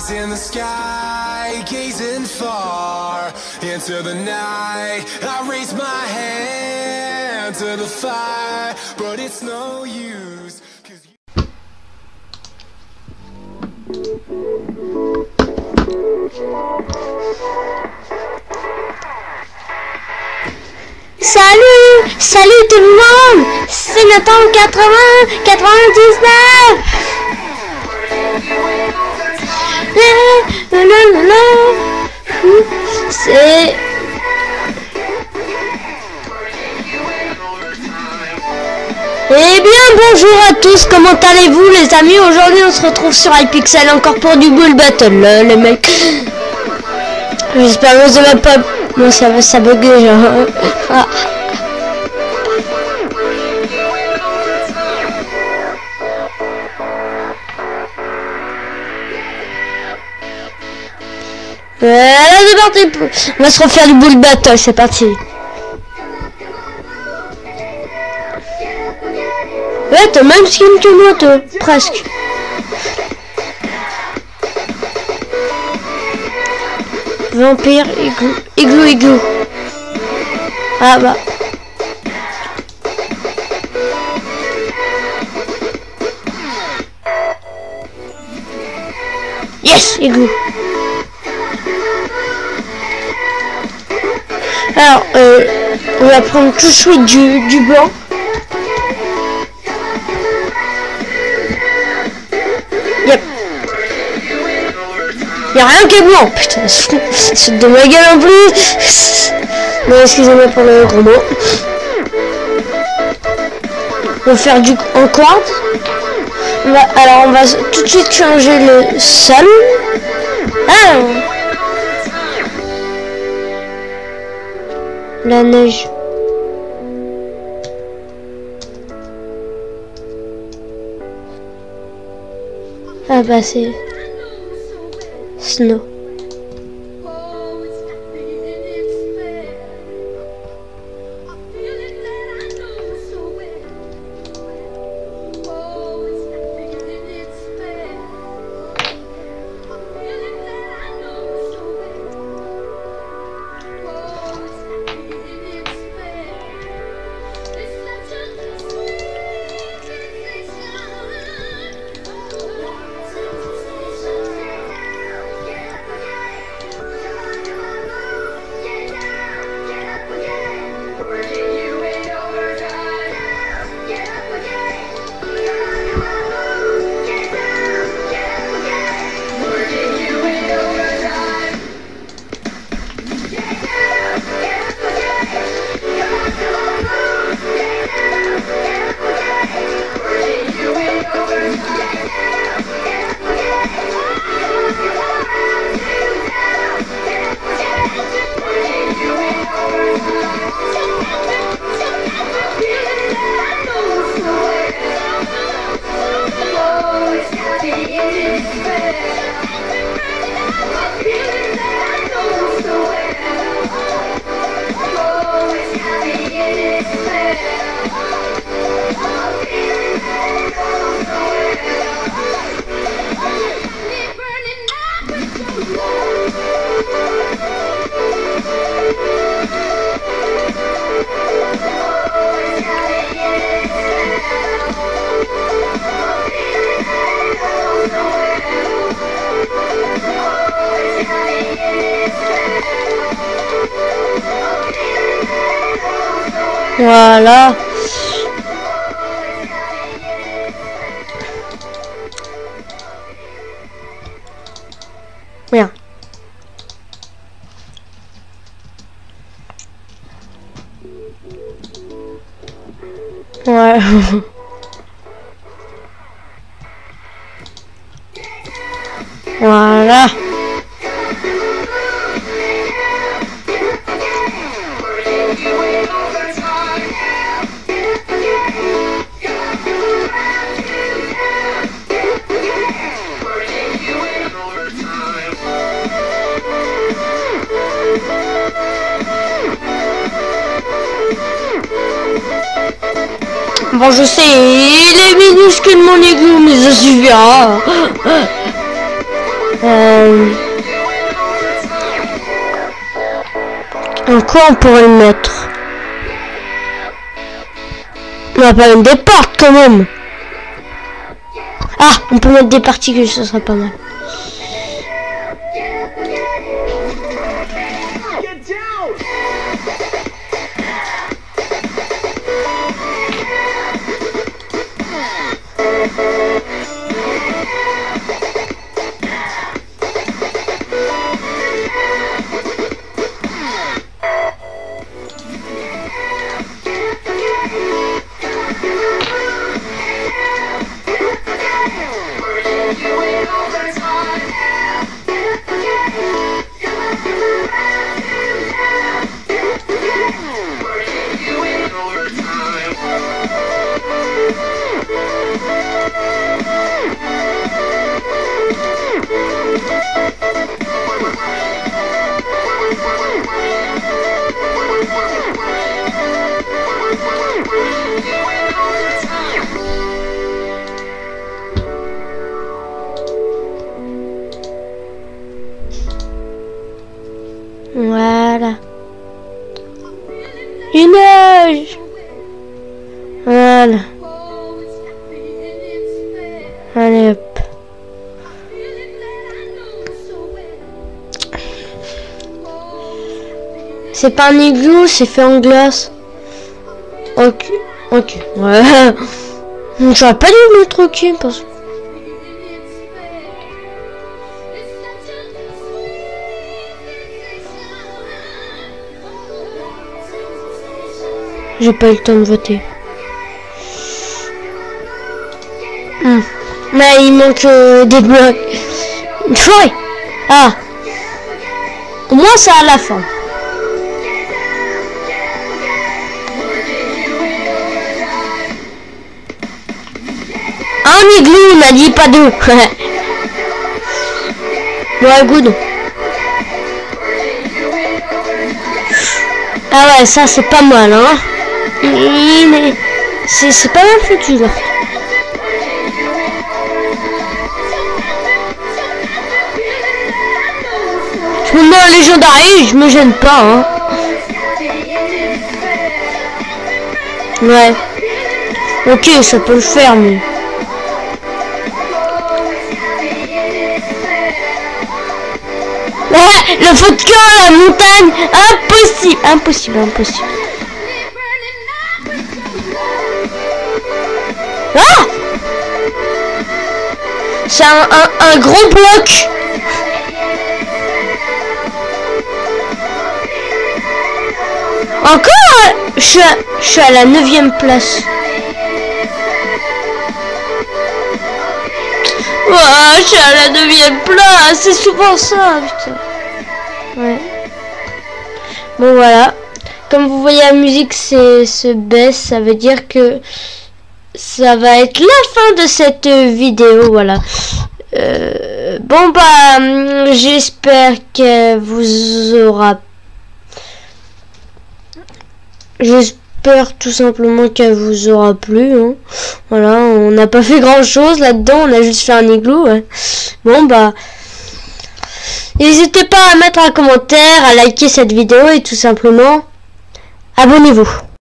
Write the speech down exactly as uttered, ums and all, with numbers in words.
eyes in the sky, gazing far into the night. I raise my hand to the fire, but it's no use. Salut, salut tout le monde, c'est Nathan quatre-vingts, quatre-vingt-dix-neuf. C'est... Eh bien bonjour à tous, comment allez-vous les amis? Aujourd'hui on se retrouve sur iPixel encore pour du Bull Battle, là, les mecs. J'espère que ça va pas... Non, ça va, ça bug déjà. Ah. Voilà, c'est parti. On va se refaire du Bull Battle, c'est parti. Ouais, t'as même skin que moi, toi, presque. Vampire, igloo, igloo, igloo. Ah bah. Yes, igloo. Alors, euh, on va prendre tout de suite du, du blanc. Yep. Y'a rien qui est blanc, putain, c'est de ma gueule en plus. Non, excusez-moi pour le gros mot. On va faire du en quad. On va, alors on va tout de suite changer le sol. Ah, la neige. Ah bah c'est snow. Voilà. Bien. Ouais. Voilà. Bon, je sais, il est minuscule mon igloo, mais ça suffira. Euh... En quoi on pourrait le mettre? On va pas mettre des portes quand même. Ah, on peut mettre des particules, ce serait pas mal. Voilà. Une neige. Voilà. Allez hop. C'est pas un igloo, c'est fait en glace. Ok. Ok. Ouais. J'aurais pas dû le mettre ok parce que... J'ai pas eu le temps de voter. Hum. Mais il manque euh, des blocs. Une forêt. Ah. Au moins ça à la fin. Un igloo, il m'a dit pas deux. Ouais, good. Ah ouais, ça c'est pas mal, hein. Mais c'est pas mal foutu là. Je me mets en légendaire, je me gêne pas, hein. Ouais. Ok, ça peut le faire, mais... Ouais, le feu de camp, la montagne, impossible, impossible, impossible. Ah! C'est un, un, un gros bloc. Encore, je suis à, je suis à la neuvième place. Ouais, je suis à la neuvième place. C'est souvent ça, putain. Ouais. Bon, voilà. Comme vous voyez, la musique se baisse. Ça veut dire que ça va être la fin de cette vidéo. Voilà. Euh, bon, bah, j'espère que vous aura... J'espère tout simplement qu'elle vous aura plu. Hein. Voilà, on n'a pas fait grand chose là-dedans. On a juste fait un igloo. Ouais. Bon, bah... N'hésitez pas à mettre un commentaire, à liker cette vidéo et tout simplement, abonnez-vous.